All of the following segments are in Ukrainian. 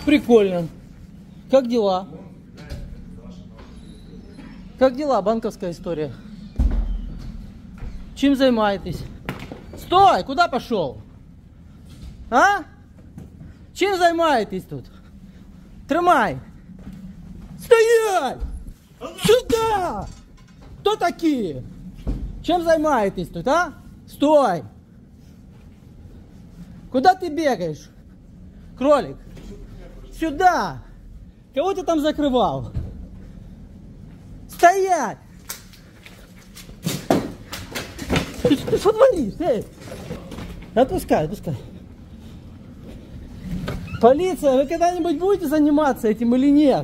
Прикольно. Как дела? Как дела, банковская история? Чем займаетесь? Стой! Куда пошел? А? Чем займаетесь тут? Тримай! Стоять! Сюда! Кто такие? Чем займаетесь тут, а? Стой! Куда ты бегаешь? Кролик! Сюда! Кого ты там закрывал? Стоять! Ты что творишь? Эй! Отпускай, отпускай. Полиция, вы когда-нибудь будете заниматься этим или нет?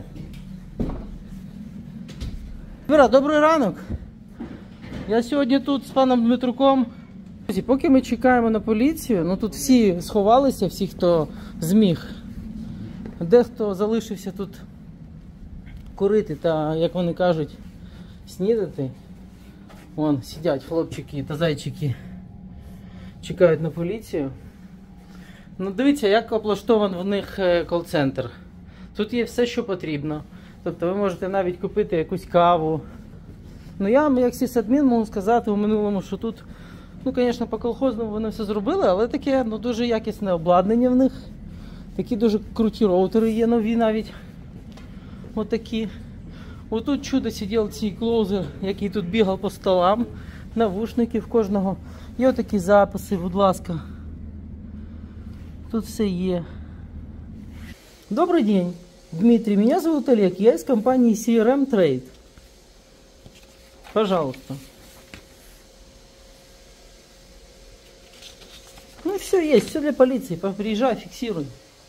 Добрий ранок. Я сьогодні тут з паном Дмитруком. Поки ми чекаємо на поліцію, ну тут всі сховалися, всі, хто зміг. Дехто залишився тут курити та, як вони кажуть, снідати. Вон сидять хлопчики та зайчики, чекають на поліцію. Ну дивіться, як облаштований в них кол-центр. Тут є все, що потрібно. Тобто ви можете навіть купити якусь каву. Ну я, як сисадмін, можу сказати у минулому, що тут, ну звісно, по колхозному вони все зробили, але таке, ну, дуже якісне обладнання в них. Такі дуже круті роутери є нові навіть. Отакі. Отут чудо сидів цей клоузер, який тут бігав по столам. Навушники в кожного. Є отакі записи, будь ласка. Тут все є. Добрый день, Дмитрий. Меня зовут Олег. Я из компании CRM Trade. Пожалуйста. Ну все есть, все для полиции. Приезжай, фиксируй.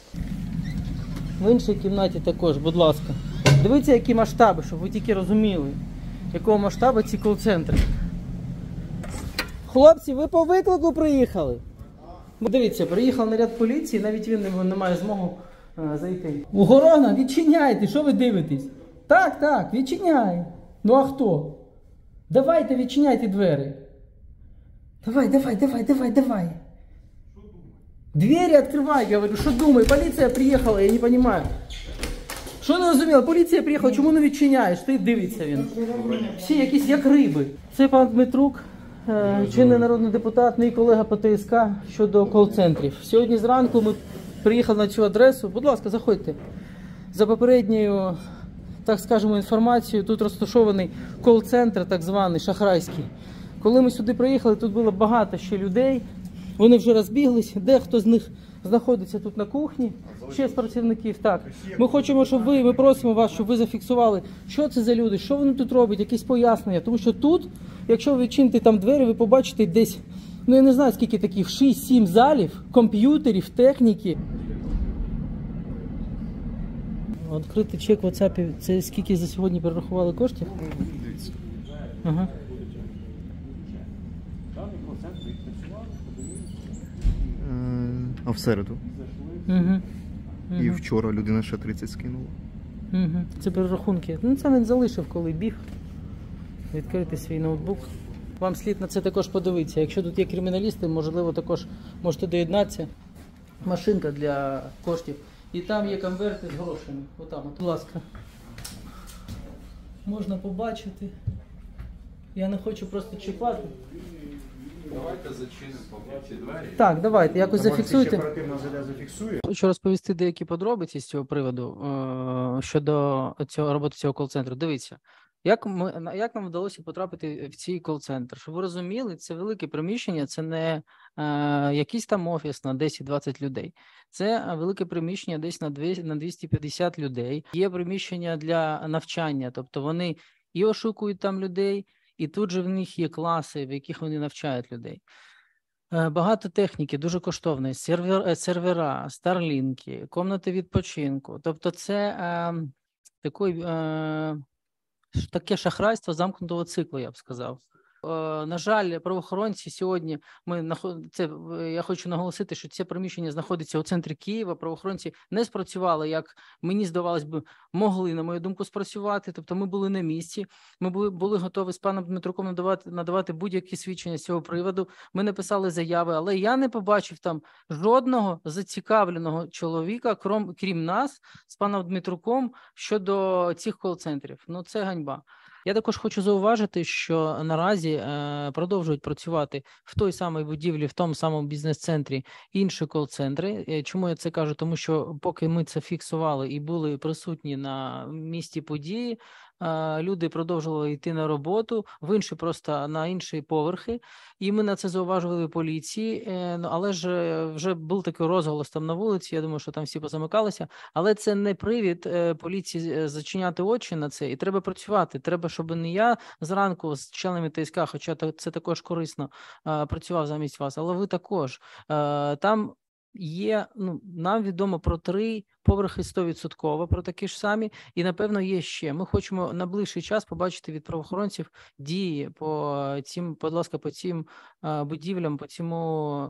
В іншій кімнаті також, будь ласка. Дивіться, які масштаби, щоб ви тільки розуміли, якого масштабу ці кол-центри. Хлопці, ви по виклику приїхали? Дивіться, приїхав наряд поліції, навіть він не має змогу зайти. Охорона, відчиняйте, що ви дивитесь? Так, так, відчиняй. Ну а хто? Давайте, відчиняйте двері. Давай. Двери открывай, говорю, що думай, поліція приїхала, я не понимаю. Що не розуміло, поліція приїхала, чому не відчиняєш? Ти дивиться він. Всі якісь як риби. Це пан Дмитрук, чинний народний депутат, мій колега по ТСК щодо кол-центрів. Сьогодні зранку ми приїхали на цю адресу. Будь ласка, заходьте. За попередньою, так скажемо, інформацією, тут розташований кол-центр, так званий, шахрайський. Коли ми сюди приїхали, тут було багато ще людей. Вони вже розбіглись, дехто з них знаходиться тут на кухні, ще з працівників. Так, ми хочемо, щоб ми просимо вас, щоб ви зафіксували, що це за люди, що вони тут роблять, якісь пояснення. Тому що тут, якщо ви відчините там двері, ви побачите десь, ну я не знаю скільки таких, 6-7 залів, комп'ютерів, техніки. Відкритий чек в WhatsApp, це скільки за сьогодні перерахували коштів? Ага. А в середу. І вчора людина ще 30 скинула. Це перерахунки. Ну це він залишив, коли біг. Відкрити свій ноутбук. Вам слід на це також подивитися. Якщо тут є криміналісти, можливо, також можете доєднатися. Машинка для коштів. І там є конверти з грошами. Отам, будь ласка. Можна побачити. Я не хочу просто чіпати. Давайте зачинимо поки ці двері. Так, давайте, якось зафіксуйте. Хочу розповісти деякі подробиці з цього приводу щодо роботи цього кол-центру. Дивіться, як нам вдалося потрапити в цей кол-центр? Щоб ви розуміли, це велике приміщення, це не якийсь там офіс на 10-20 людей. Це велике приміщення десь на 250 людей. Є приміщення для навчання, тобто вони і ошукують там людей, і тут же в них є класи, в яких вони навчають людей. Багато техніки, дуже коштовної, сервера, старлінки, комнати відпочинку. Тобто це таке шахрайство замкнутого циклу, я б сказав. На жаль, правоохоронці сьогодні я хочу наголосити, що це приміщення знаходиться у центрі Києва. Правоохоронці не спрацювали, як мені здавалось би, могли, на мою думку, спрацювати. Тобто ми були на місці, ми були готові з паном Дмитруком надавати будь-які свідчення з цього приводу. Ми написали заяви, але я не побачив там жодного зацікавленого чоловіка, крім нас, з паном Дмитруком, щодо цих кол-центрів. Ну, це ганьба. Я також хочу зауважити, що наразі продовжують працювати в той самій будівлі, в тому самому бізнес-центрі інші кол-центри. Чому я це кажу? Тому що поки ми це фіксували і були присутні на місці події, люди продовжували йти на роботу, на інші поверхи, і ми на це зауважували поліції, але ж вже був такий розголос там на вулиці, я думаю, що там всі позамикалися, але це не привід поліції зачиняти очі на це, і треба працювати, треба, щоб не я зранку з членами ТСК, хоча це також корисно, працював замість вас, але ви також. Там є, нам відомо про 3 поверхи 100%, про такі ж самі, і, напевно, є ще. Ми хочемо на ближчий час побачити від правоохоронців дії по цим, будь ласка, по цим будівлям, по цьому